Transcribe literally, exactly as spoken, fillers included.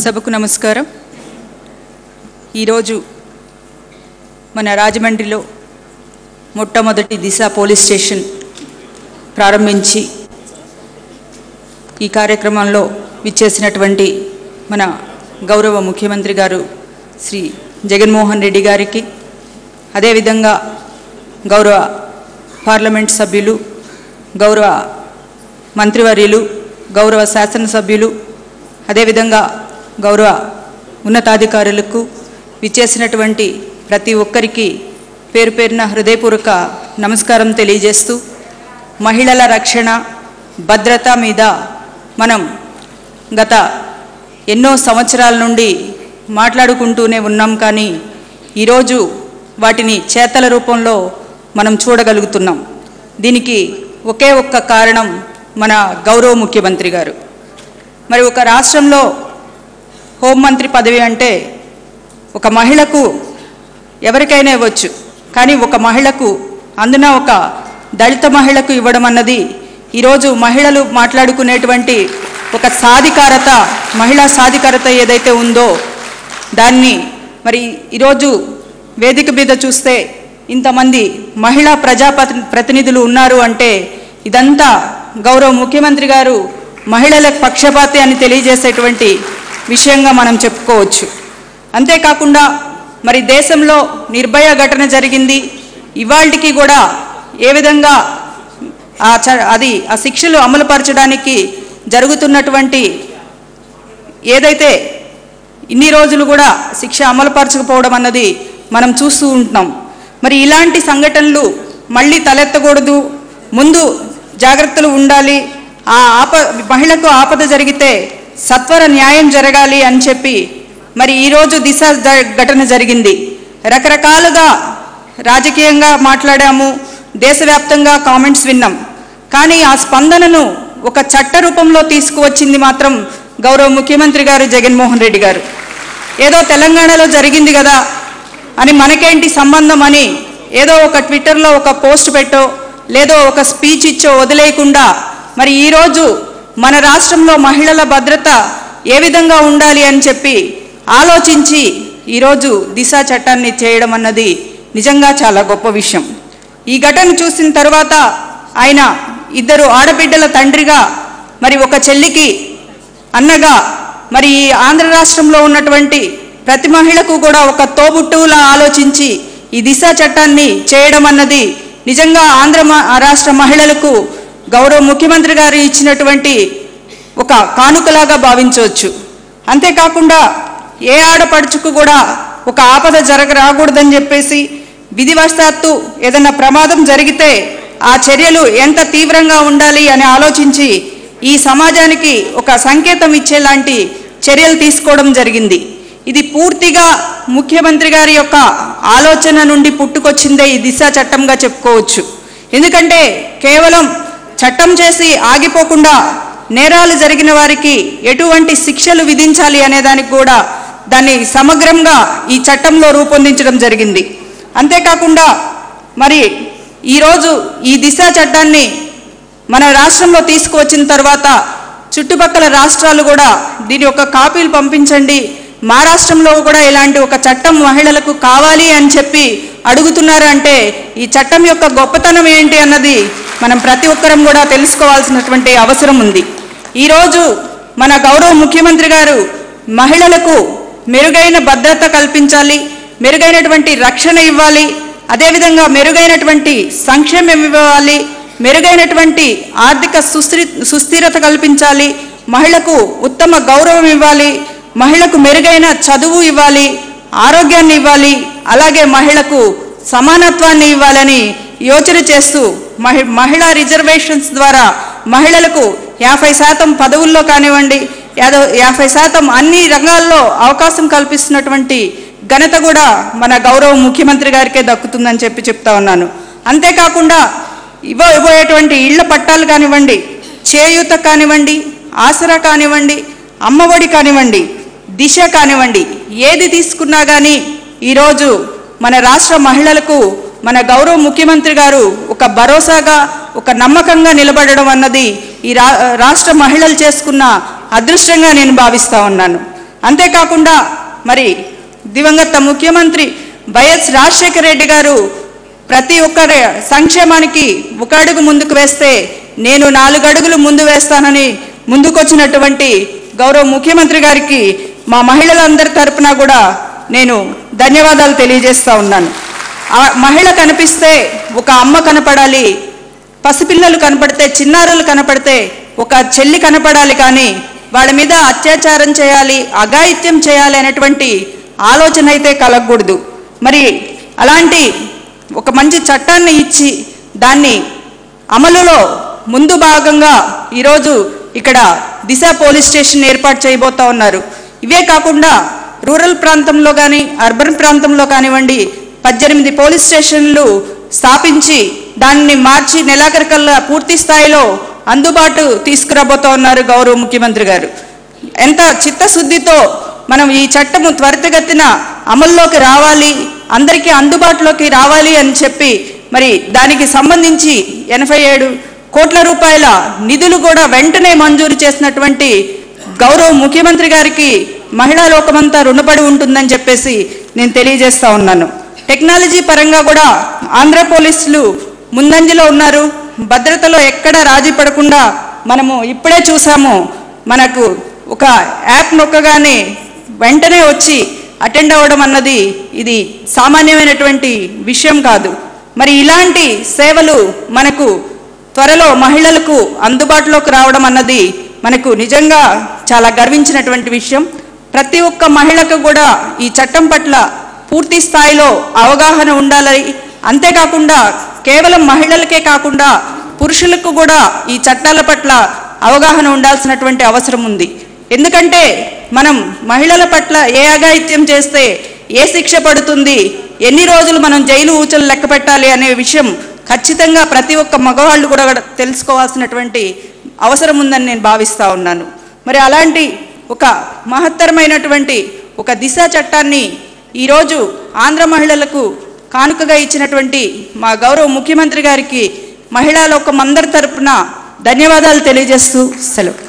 సభకు నమస్కారం. ఈరోజు మన రాజమండ్రిలో మొట్టమొదటి దిశ పోలీస్ స్టేషన్ ప్రారంభించి ఈ కార్యక్రమంలో విచ్చేసినటువంటి మన గౌరవ ముఖ్యమంత్రి గారు శ్రీ జగన్మోహన్ రెడ్డి గారికి, అదేవిధంగా గౌరవ పార్లమెంట్ సభ్యులు, గౌరవ మంత్రివర్యులు, గౌరవ శాసనసభ్యులు, అదేవిధంగా గౌరవ ఉన్నతాధికారులకు విచ్చేసినటువంటి ప్రతి ఒక్కరికి పేరు పేరున హృదయపూర్వక నమస్కారం తెలియజేస్తూ, మహిళల రక్షణ భద్రత మీద మనం గత ఎన్నో సంవత్సరాల నుండి మాట్లాడుకుంటూనే ఉన్నాం. కానీ ఈరోజు వాటిని చేతల రూపంలో మనం చూడగలుగుతున్నాం. దీనికి ఒకే ఒక్క కారణం మన గౌరవ ముఖ్యమంత్రి గారు. మరి ఒక రాష్ట్రంలో హోంమంత్రి పదవి అంటే ఒక మహిళకు ఎవరికైనా ఇవ్వచ్చు, కానీ ఒక మహిళకు, అందున ఒక దళిత మహిళకు ఇవ్వడం అన్నది ఈరోజు మహిళలు మాట్లాడుకునేటువంటి ఒక సాధికారత, మహిళా సాధికారత ఏదైతే ఉందో దాన్ని మరి ఈరోజు వేదిక మీద చూస్తే ఇంతమంది మహిళా ప్రజా ప్రతినిధులు ఉన్నారు అంటే ఇదంతా గౌరవ ముఖ్యమంత్రి గారు మహిళల పక్షపాతి అని తెలియజేసేటువంటి విషయంగా మనం చెప్పుకోవచ్చు. అంతేకాకుండా మరి దేశంలో నిర్భయ ఘటన జరిగింది. ఇవాళకి కూడా ఏ విధంగా ఆ అది ఆ శిక్షలు అమలుపరచడానికి జరుగుతున్నటువంటి ఏదైతే ఇన్ని రోజులు కూడా శిక్ష అమలుపరచకపోవడం అన్నది మనం చూస్తూ ఉంటున్నాం. మరి ఇలాంటి సంఘటనలు మళ్ళీ తలెత్తకూడదు, ముందు జాగ్రత్తలు ఉండాలి, ఆ ఆప మహిళకు ఆపద జరిగితే సత్వర న్యాయం జరగాలి అని చెప్పి మరి ఈరోజు దిశ ఘటన జరిగింది. రకరకాలుగా రాజకీయంగా మాట్లాడాము, దేశవ్యాప్తంగా కామెంట్స్ విన్నాం. కానీ ఆ స్పందనను ఒక చట్ట రూపంలో తీసుకువచ్చింది మాత్రం గౌరవ ముఖ్యమంత్రి గారు జగన్మోహన్ రెడ్డి గారు. ఏదో తెలంగాణలో జరిగింది కదా అని మనకేంటి సంబంధం అని ఏదో ఒక ట్విట్టర్లో ఒక పోస్ట్ పెట్టో లేదో ఒక స్పీచ్ ఇచ్చో వదిలేయకుండా మరి ఈరోజు మన రాష్ట్రంలో మహిళల భద్రత ఏ విధంగా ఉండాలి అని చెప్పి ఆలోచించి ఈరోజు దిశ చట్టాన్ని చేయడం అన్నది నిజంగా చాలా గొప్ప విషయం. ఈ ఘటన చూసిన తర్వాత ఆయన ఇద్దరు ఆడబిడ్డల తండ్రిగా, మరి ఒక చెల్లికి అన్నగా, మరి ఈ ఆంధ్ర రాష్ట్రంలో ఉన్నటువంటి ప్రతి మహిళకు కూడా ఒక తోబుట్టువులా ఆలోచించి ఈ దిశ చట్టాన్ని చేయడం అన్నది నిజంగా ఆంధ్ర రాష్ట్ర మహిళలకు గౌరవ ముఖ్యమంత్రి గారు ఇచ్చినటువంటి ఒక కానుకలాగా భావించవచ్చు. అంతేకాకుండా ఏ ఆడపడుచుకు కూడా ఒక ఆపద జరగ రాకూడదని చెప్పేసి విధివశాత్తు ఏదైనా ప్రమాదం జరిగితే ఆ చర్యలు ఎంత తీవ్రంగా ఉండాలి అని ఆలోచించి ఈ సమాజానికి ఒక సంకేతం ఇచ్చేలాంటి చర్యలు తీసుకోవడం జరిగింది. ఇది పూర్తిగా ముఖ్యమంత్రి గారి యొక్క ఆలోచన నుండి పుట్టుకొచ్చిందే ఈ దిశ చట్టంగా చెప్పుకోవచ్చు. ఎందుకంటే కేవలం చట్టం చేసి ఆగిపోకుండా నేరాలు జరిగిన వారికి ఎటువంటి శిక్షలు విధించాలి అనే దానికి కూడా దాన్ని సమగ్రంగా ఈ చట్టంలో రూపొందించడం జరిగింది. అంతేకాకుండా మరి ఈరోజు ఈ దిశ చట్టాన్ని మన రాష్ట్రంలో తీసుకువచ్చిన తర్వాత చుట్టుపక్కల రాష్ట్రాలు కూడా దీని యొక్క కాపీలు పంపించండి, మా రాష్ట్రంలో కూడా ఇలాంటి ఒక చట్టం మహిళలకు కావాలి అని చెప్పి అడుగుతున్నారు. అంటే ఈ చట్టం యొక్క గొప్పతనం ఏంటి అన్నది మనం ప్రతి ఒక్కరం కూడా తెలుసుకోవాల్సినటువంటి అవసరం ఉంది. ఈరోజు మన గౌరవ ముఖ్యమంత్రి గారు మహిళలకు మెరుగైన భద్రత కల్పించాలి, మెరుగైనటువంటి రక్షణ ఇవ్వాలి, అదేవిధంగా మెరుగైనటువంటి సంక్షేమం ఇవ్వాలి, మెరుగైనటువంటి ఆర్థిక సుస్థిర సుస్థిరత కల్పించాలి, మహిళకు ఉత్తమ గౌరవం ఇవ్వాలి, మహిళకు మెరుగైన చదువు ఇవ్వాలి, ఆరోగ్యాన్ని ఇవ్వాలి, అలాగే మహిళకు సమానత్వాన్ని ఇవ్వాలని యోచన చేస్తూ మహి మహిళా రిజర్వేషన్స్ ద్వారా మహిళలకు యాభై శాతం పదవుల్లో కానివ్వండి, యాదో యాభై శాతం అన్ని రంగాల్లో అవకాశం కల్పిస్తున్నటువంటి ఘనత కూడా మన గౌరవ ముఖ్యమంత్రి గారికే దక్కుతుందని చెప్పి చెప్తా ఉన్నాను. అంతేకాకుండా ఇవ్వ ఇవ్వబోయేటువంటి ఇళ్ల పట్టాలు కానివ్వండి, చేయూత కానివ్వండి, ఆసరా కానివ్వండి, అమ్మఒడి కానివ్వండి, దిశ కానివ్వండి, ఏది తీసుకున్నా కానీ ఈరోజు మన రాష్ట్ర మహిళలకు మన గౌరవ ముఖ్యమంత్రి గారు ఒక భరోసాగా, ఒక నమ్మకంగా నిలబడడం అన్నది ఈ రాష్ట్ర మహిళలు చేసుకున్న అదృష్టంగా నేను భావిస్తా ఉన్నాను. అంతేకాకుండా మరి దివంగత ముఖ్యమంత్రి వైఎస్ రాజశేఖర రెడ్డి గారు ప్రతి ఒక్కరి సంక్షేమానికి ఒక అడుగు ముందుకు వేస్తే నేను నాలుగు అడుగులు ముందు వేస్తానని ముందుకొచ్చినటువంటి గౌరవ ముఖ్యమంత్రి గారికి మా మహిళలందరి తరపున కూడా నేను ధన్యవాదాలు తెలియజేస్తూ ఉన్నాను. ఆ మహిళ కనిపిస్తే ఒక అమ్మ కనపడాలి, పసిపిల్లలు కనపడితే, చిన్నారులు కనపడితే ఒక చెల్లి కనపడాలి, కానీ వాళ్ళ మీద అత్యాచారం చేయాలి, అఘాయిత్యం చేయాలి అనేటువంటి ఆలోచన అయితే కలగకూడదు. మరి అలాంటి ఒక మంచి చట్టాన్ని ఇచ్చి దాన్ని అమలులో ముందు భాగంగా ఈరోజు ఇక్కడ దిశ పోలీస్ స్టేషన్ ఏర్పాటు చేయబోతూ ఉన్నారు. ఇవే కాకుండా రూరల్ ప్రాంతంలో కానీ అర్బన్ ప్రాంతంలో కానివ్వండి పద్దెనిమిది పోలీస్ స్టేషన్లు స్థాపించి దాన్ని మార్చి నెలాఖరికల్లా పూర్తి స్థాయిలో అందుబాటు తీసుకురాబోతూ ఉన్నారు గౌరవ ముఖ్యమంత్రి గారు. ఎంత చిత్తశుద్ధితో మనం ఈ చట్టము త్వరితగతిన అమల్లోకి రావాలి, అందరికీ అందుబాటులోకి రావాలి అని చెప్పి మరి దానికి సంబంధించి ఎనభై ఏడు కోట్ల రూపాయల నిధులు కూడా వెంటనే మంజూరు చేసినటువంటి గౌరవ ముఖ్యమంత్రి గారికి మహిళా లోకమంతా రుణపడి ఉంటుందని చెప్పేసి నేను తెలియజేస్తూ ఉన్నాను. టెక్నాలజీ పరంగా కూడా ఆంధ్ర పోలీసులు ముందంజలో ఉన్నారు. భద్రతలో ఎక్కడ రాజీ పడకుండా మనము ఇప్పుడే చూసాము, మనకు ఒక యాప్ నొక్కగానే వెంటనే వచ్చి అటెండ్ అవ్వడం అన్నది ఇది సామాన్యమైనటువంటి విషయం కాదు. మరి ఇలాంటి సేవలు మనకు త్వరలో మహిళలకు అందుబాటులోకి రావడం అన్నది మనకు నిజంగా చాలా గర్వించినటువంటి విషయం. ప్రతి ఒక్క మహిళకు కూడా ఈ చట్టం పట్ల పూర్తి స్థాయిలో అవగాహన ఉండాలి. అంతేకాకుండా కేవలం మహిళలకే కాకుండా పురుషులకు కూడా ఈ చట్టాల పట్ల అవగాహన ఉండాల్సినటువంటి అవసరం ఉంది. ఎందుకంటే మనం మహిళల పట్ల ఏ అఘాయిత్యం చేస్తే ఏ శిక్ష పడుతుంది, ఎన్ని రోజులు మనం జైలు ఊచలు లెక్క పెట్టాలి అనే విషయం ఖచ్చితంగా ప్రతి ఒక్క మగవాళ్ళు కూడా తెలుసుకోవాల్సినటువంటి అవసరం ఉందని నేను భావిస్తూ ఉన్నాను. మరి అలాంటి ఒక మహత్తరమైనటువంటి ఒక దిశ చట్టాన్ని ఈరోజు ఆంధ్ర మహిళలకు కానుకగా ఇచ్చినటువంటి మా గౌరవ ముఖ్యమంత్రి గారికి మహిళా లోకం అందరి తరపున ధన్యవాదాలు తెలియజేస్తూ సెలవు.